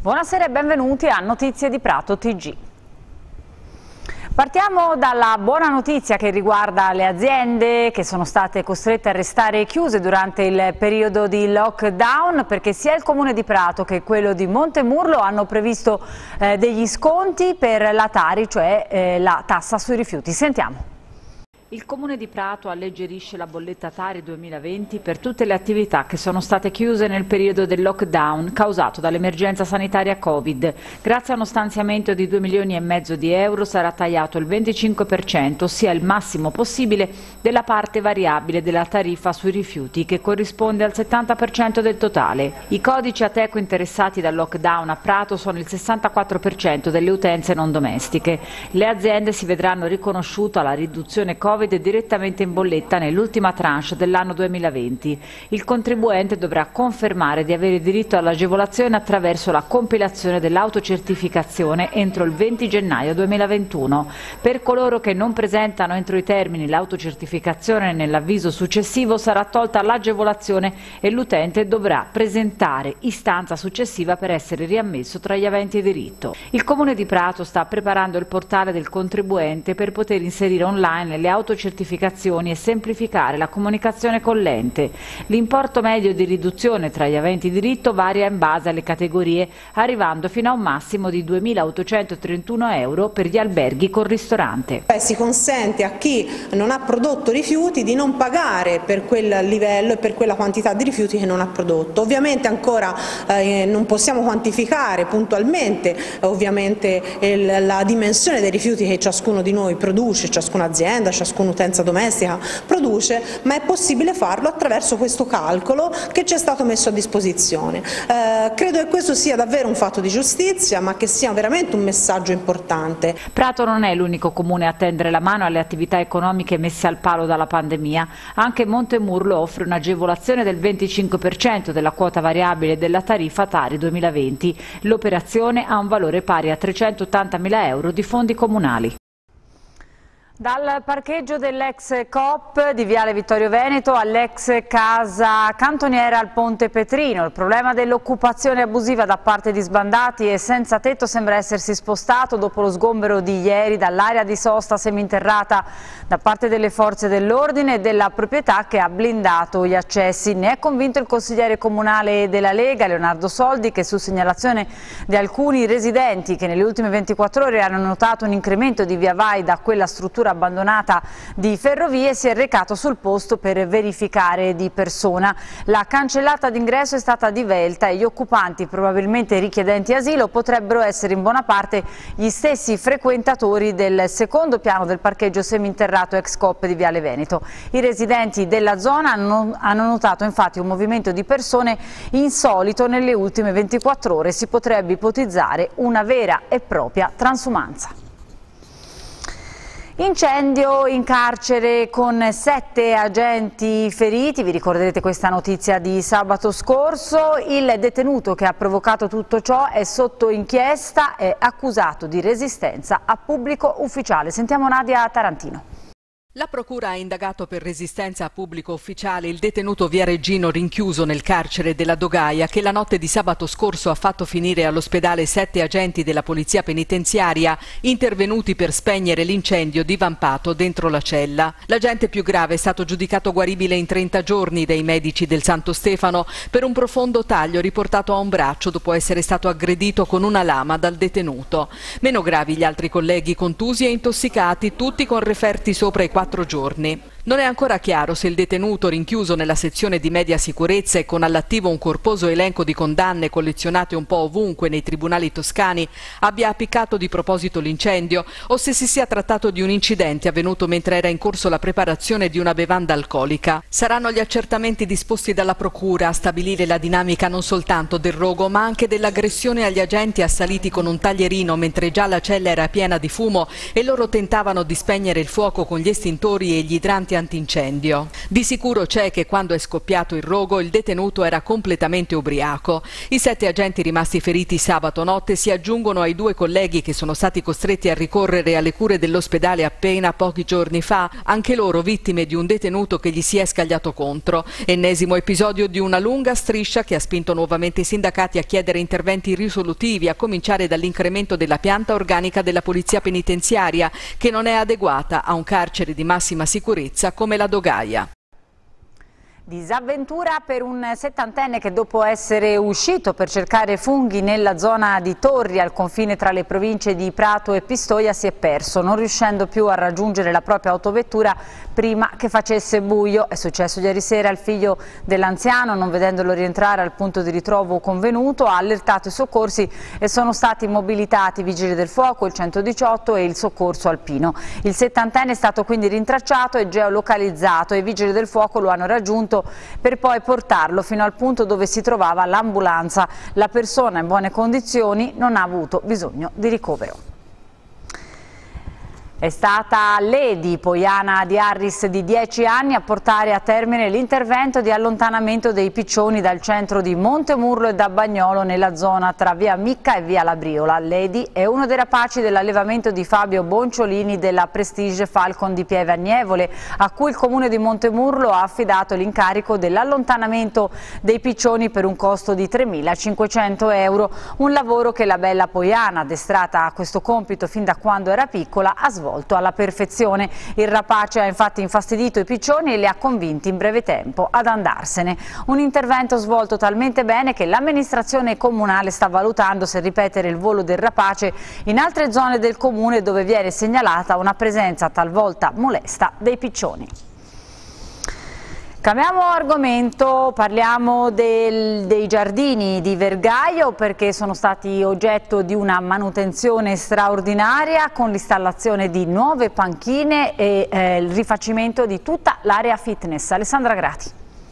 Buonasera e benvenuti a Notizie di Prato TG. Partiamo dalla buona notizia che riguarda le aziende che sono state costrette a restare chiuse durante il periodo di lockdown, perché sia il Comune di Prato che quello di Montemurlo hanno previsto degli sconti per la Tari, cioè la tassa sui rifiuti. Sentiamo. Il Comune di Prato alleggerisce la bolletta Tari 2020 per tutte le attività che sono state chiuse nel periodo del lockdown causato dall'emergenza sanitaria Covid. Grazie a uno stanziamento di 2,5 milioni di euro sarà tagliato il 25%, ossia il massimo possibile, della parte variabile della tariffa sui rifiuti, che corrisponde al 70% del totale. I codici Ateco interessati dal lockdown a Prato sono il 64% delle utenze non domestiche. Le aziende si vedranno riconosciuta la riduzione Covid direttamente in bolletta nell'ultima tranche dell'anno 2020. Il contribuente dovrà confermare di avere diritto all'agevolazione attraverso la compilazione dell'autocertificazione entro il 20 gennaio 2021. Per coloro che non presentano entro i termini l'autocertificazione nell'avviso successivo sarà tolta l'agevolazione e l'utente dovrà presentare istanza successiva per essere riammesso tra gli aventi diritto. Il Comune di Prato sta preparando il portale del contribuente per poter inserire online le autocertificazioni e semplificare la comunicazione con l'ente. L'importo medio di riduzione tra gli aventi diritto varia in base alle categorie, arrivando fino a un massimo di 2.831 euro per gli alberghi con ristorante. Si consente a chi non ha prodotto rifiuti di non pagare per quel livello e per quella quantità di rifiuti che non ha prodotto. Ovviamente ancora non possiamo quantificare puntualmente la dimensione dei rifiuti che ciascuno di noi produce, ciascuna azienda, ciascuna utenza domestica produce, ma è possibile farlo attraverso questo calcolo che ci è stato messo a disposizione. Credo che questo sia davvero un fatto di giustizia, ma che sia veramente un messaggio importante. Prato non è l'unico comune a tendere la mano alle attività economiche messe al palo dalla pandemia. Anche Montemurlo offre un'agevolazione del 25% della quota variabile della tariffa Tari 2020. L'operazione ha un valore pari a 380.000 euro di fondi comunali. Dal parcheggio dell'ex Coop di Viale Vittorio Veneto all'ex casa cantoniera al Ponte Petrino. Il problema dell'occupazione abusiva da parte di sbandati e senza tetto sembra essersi spostato dopo lo sgombero di ieri dall'area di sosta seminterrata da parte delle forze dell'ordine e della proprietà che ha blindato gli accessi. Ne è convinto il consigliere comunale della Lega, Leonardo Soldi, che su segnalazione di alcuni residenti che nelle ultime 24 ore hanno notato un incremento di via vai da quella struttura abbandonata di Ferrovie si è recato sul posto per verificare di persona. La cancellata d'ingresso è stata divelta e gli occupanti, probabilmente richiedenti asilo, potrebbero essere in buona parte gli stessi frequentatori del secondo piano del parcheggio seminterrato ex Coop di Viale Veneto. I residenti della zona hanno notato infatti un movimento di persone insolito nelle ultime 24 ore. Si potrebbe ipotizzare una vera e propria transumanza. Incendio in carcere con 7 agenti feriti, vi ricorderete questa notizia di sabato scorso. Il detenuto che ha provocato tutto ciò è sotto inchiesta, è accusato di resistenza a pubblico ufficiale. Sentiamo Nadia Tarantino. La procura ha indagato per resistenza a pubblico ufficiale il detenuto viareggino rinchiuso nel carcere della Dogaia che la notte di sabato scorso ha fatto finire all'ospedale 7 agenti della polizia penitenziaria intervenuti per spegnere l'incendio divampato dentro la cella. L'agente più grave è stato giudicato guaribile in 30 giorni dai medici del Santo Stefano per un profondo taglio riportato a un braccio dopo essere stato aggredito con una lama dal detenuto. Meno gravi gli altri colleghi contusi e intossicati, tutti con referti sopra i 4 giorni. Non è ancora chiaro se il detenuto rinchiuso nella sezione di media sicurezza e con all'attivo un corposo elenco di condanne collezionate un po' ovunque nei tribunali toscani abbia appiccato di proposito l'incendio o se si sia trattato di un incidente avvenuto mentre era in corso la preparazione di una bevanda alcolica. Saranno gli accertamenti disposti dalla procura a stabilire la dinamica non soltanto del rogo ma anche dell'aggressione agli agenti assaliti con un taglierino mentre già la cella era piena di fumo e loro tentavano di spegnere il fuoco con gli estintori e gli idranti impianti antincendio. Di sicuro c'è che quando è scoppiato il rogo il detenuto era completamente ubriaco. I 7 agenti rimasti feriti sabato notte si aggiungono ai 2 colleghi che sono stati costretti a ricorrere alle cure dell'ospedale appena pochi giorni fa, anche loro vittime di un detenuto che gli si è scagliato contro. Ennesimo episodio di una lunga striscia che ha spinto nuovamente i sindacati a chiedere interventi risolutivi, a cominciare dall'incremento della pianta organica della polizia penitenziaria, che non è adeguata a un carcere di massima sicurezza come la Dogaia. Disavventura per un 70enne che dopo essere uscito per cercare funghi nella zona di Torri al confine tra le province di Prato e Pistoia si è perso, non riuscendo più a raggiungere la propria autovettura prima che facesse buio. È successo ieri sera al figlio dell'anziano, non vedendolo rientrare al punto di ritrovo convenuto, ha allertato i soccorsi e sono stati mobilitati i vigili del fuoco, il 118 e il soccorso alpino. Il 70enne è stato quindi rintracciato e geolocalizzato e i vigili del fuoco lo hanno raggiunto per poi portarlo fino al punto dove si trovava l'ambulanza. La persona in buone condizioni non ha avuto bisogno di ricovero. È stata Ledi, poiana di Arris di 10 anni, a portare a termine l'intervento di allontanamento dei piccioni dal centro di Montemurlo e da Bagnolo nella zona tra via Micca e via Labriola. Ledi è uno dei rapaci dell'allevamento di Fabio Bonciolini della Prestige Falcon di Pieve Agnievole, a cui il comune di Montemurlo ha affidato l'incarico dell'allontanamento dei piccioni per un costo di 3.500 euro. Un lavoro che la bella poiana, addestrata a questo compito fin da quando era piccola, ha svolto alla perfezione. Il rapace ha infatti infastidito i piccioni e li ha convinti in breve tempo ad andarsene. Un intervento svolto talmente bene che l'amministrazione comunale sta valutando se ripetere il volo del rapace in altre zone del comune dove viene segnalata una presenza talvolta molesta dei piccioni. Cambiamo argomento, parliamo dei giardini di Vergaio perché sono stati oggetto di una manutenzione straordinaria con l'installazione di nuove panchine e il rifacimento di tutta l'area fitness. Alessandra Grati.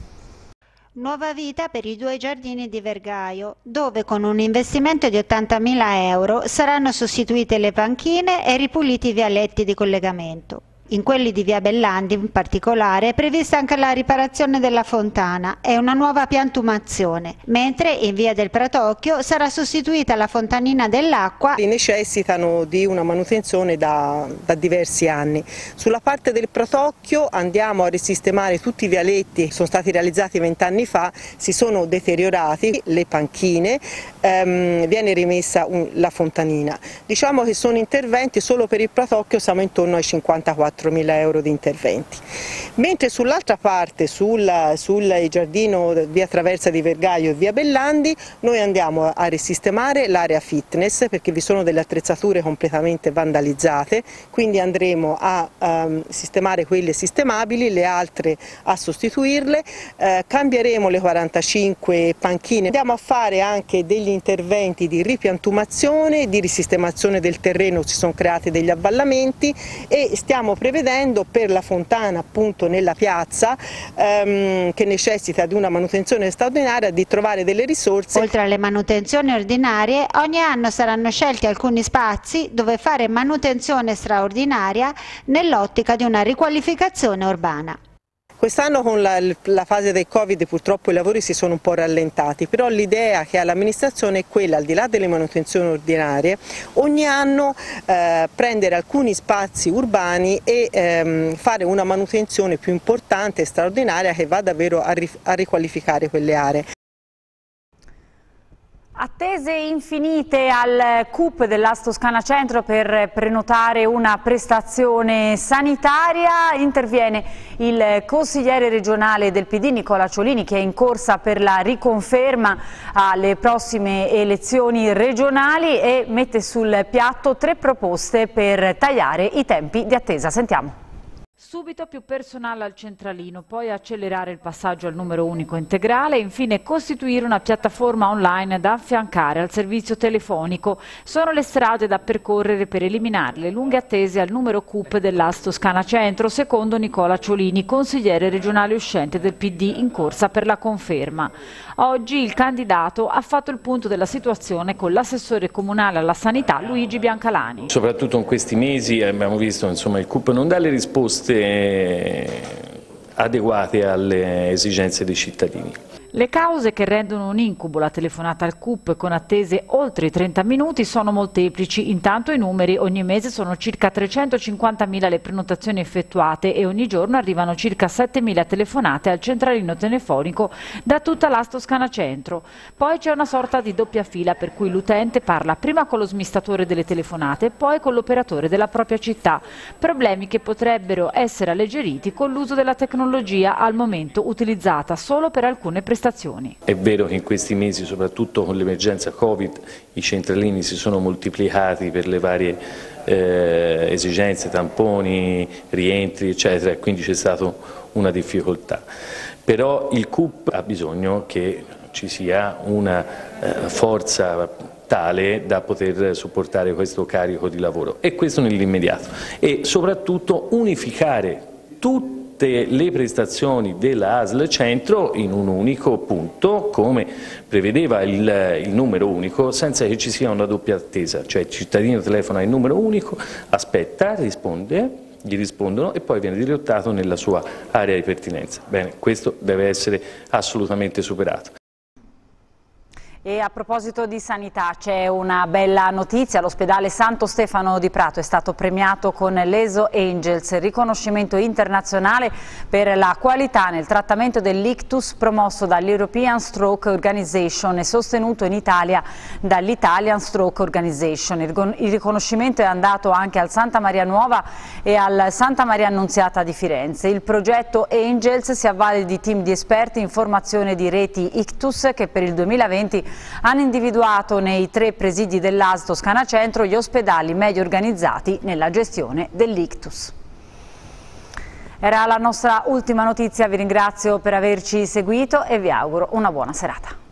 Nuova vita per i 2 giardini di Vergaio, dove con un investimento di 80.000 euro saranno sostituite le panchine e ripuliti i vialetti di collegamento. In quelli di via Bellandi in particolare è prevista anche la riparazione della fontana e una nuova piantumazione, mentre in via del Pratocchio sarà sostituita la fontanina dell'acqua. Necessitano di una manutenzione da diversi anni. Sulla parte del Pratocchio andiamo a risistemare tutti i vialetti che sono stati realizzati 20 anni fa, si sono deteriorati, le panchine, viene rimessa la fontanina. Diciamo che sono interventi solo per il Pratocchio, siamo intorno ai 54.000 euro di interventi, mentre sull'altra parte, sul giardino via Traversa di Vergaio e via Bellandi, noi andiamo a risistemare l'area fitness perché vi sono delle attrezzature completamente vandalizzate, quindi andremo a sistemare quelle sistemabili, le altre a sostituirle, cambieremo le 45 panchine, andiamo a fare anche degli interventi di ripiantumazione, di risistemazione del terreno, si sono creati degli avvallamenti e stiamo prevedendo per la fontana appunto nella piazza che necessita di una manutenzione straordinaria di trovare delle risorse. Oltre alle manutenzioni ordinarie, ogni anno saranno scelti alcuni spazi dove fare manutenzione straordinaria nell'ottica di una riqualificazione urbana. Quest'anno con la fase del Covid purtroppo i lavori si sono un po' rallentati, però l'idea che ha l'amministrazione è quella, al di là delle manutenzioni ordinarie, ogni anno prendere alcuni spazi urbani e fare una manutenzione più importante e straordinaria che va davvero a riqualificare quelle aree. Attese infinite al CUP dell'As Toscana Centro per prenotare una prestazione sanitaria. Interviene il consigliere regionale del PD Nicola Ciolini, che è in corsa per la riconferma alle prossime elezioni regionali e mette sul piatto 3 proposte per tagliare i tempi di attesa. Sentiamo. Subito più personale al centralino, poi accelerare il passaggio al numero unico integrale e infine costituire una piattaforma online da affiancare al servizio telefonico. Sono le strade da percorrere per eliminare le lunghe attese al numero CUP dell'As Toscana Centro, secondo Nicola Ciolini, consigliere regionale uscente del PD in corsa per la conferma. Oggi il candidato ha fatto il punto della situazione con l'assessore comunale alla sanità Luigi Biancalani. Soprattutto in questi mesi abbiamo visto il CUP non dà le risposte adeguate alle esigenze dei cittadini. Le cause che rendono un incubo la telefonata al CUP con attese oltre i 30 minuti sono molteplici. Intanto i numeri: ogni mese sono circa 350.000 le prenotazioni effettuate e ogni giorno arrivano circa 7.000 telefonate al centralino telefonico da tutta l'AS Toscana Centro. Poi c'è una sorta di doppia fila per cui l'utente parla prima con lo smistatore delle telefonate e poi con l'operatore della propria città. Problemi che potrebbero essere alleggeriti con l'uso della tecnologia, al momento utilizzata solo per alcune prestazioni. È vero che in questi mesi, soprattutto con l'emergenza Covid, i centralini si sono moltiplicati per le varie esigenze, tamponi, rientri, eccetera, e quindi c'è stata una difficoltà. Però il CUP ha bisogno che ci sia una forza tale da poter supportare questo carico di lavoro, e questo nell'immediato, e soprattutto unificare tutte le prestazioni della ASL Centro in un unico punto, come prevedeva il numero unico, senza che ci sia una doppia attesa, cioè il cittadino telefona il numero unico, aspetta, risponde, gli rispondono e poi viene dirottato nella sua area di pertinenza. Bene, questo deve essere assolutamente superato. E a proposito di sanità c'è una bella notizia: l'ospedale Santo Stefano di Prato è stato premiato con l'ESO Angels, riconoscimento internazionale per la qualità nel trattamento dell'ictus promosso dall'European Stroke Organization e sostenuto in Italia dall'Italian Stroke Organization. Il riconoscimento è andato anche al Santa Maria Nuova e al Santa Maria Annunziata di Firenze. Il progetto Angels si avvale di team di esperti in formazione di reti ictus che per il 2020 hanno individuato nei 3 presidi dell'AS Toscana Centro gli ospedali meglio organizzati nella gestione dell'ictus. Era la nostra ultima notizia, vi ringrazio per averci seguito e vi auguro una buona serata.